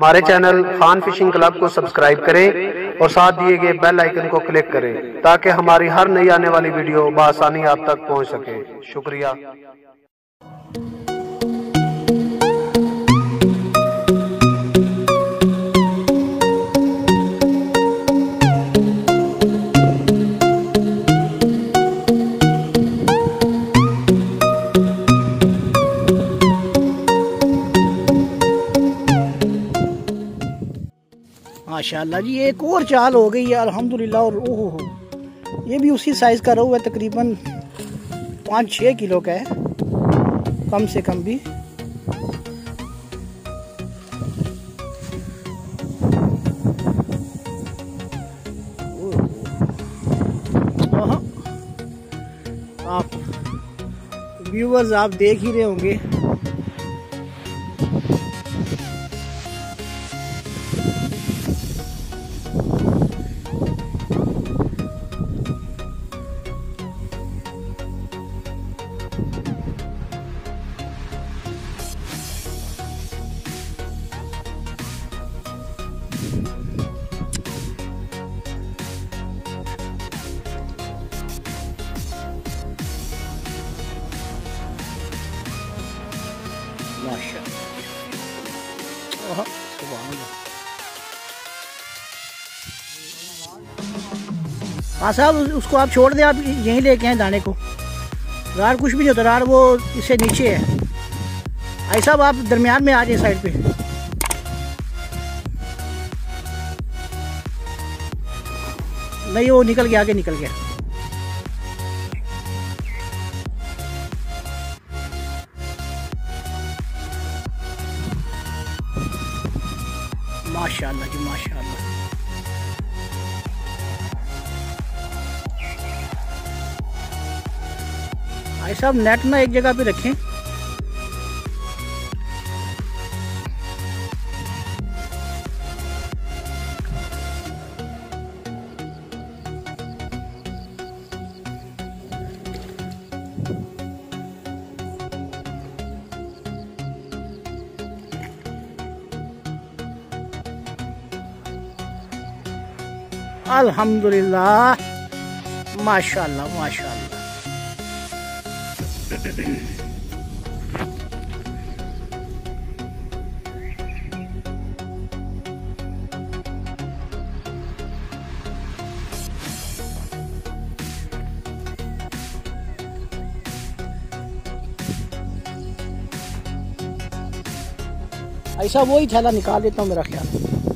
हमारे channel Khan fishing club को subscribe करें और साथ दिए गए बेल आइकन को क्लिक करें ताकि हमारी हर नई आने वाली वीडियो बआसानी आप तक पहुंच सके। शुक्रिया। माशाल्लाह जी, एक और चाल हो गई है अल्हम्दुलिल्लाह। और ओहो हो, ये भी उसी साइज़ का रोहू है, तकरीबन 5-6 किलो का है, कम से कम भी। आप व्यूवर्स आप देख ही रहे होंगे, हाँ साहब, उसको आप छोड़ दें, आप यहीं लेके आए दाने को। राड कुछ भी नहीं होता, राड वो इससे नीचे है। आई साहब आप दरमियान में आ जाए साइड पे। नहीं, वो निकल गया, आगे निकल गया। माशाल्लाह जी माशाल्लाह। भाई साहब नेट ना एक जगह पे रखें। अल्हम्दुलिल्लाह, माशाल्लाह माशाल्लाह। ऐसा वही थैला निकाल देता हूँ मेरा ख्याल है।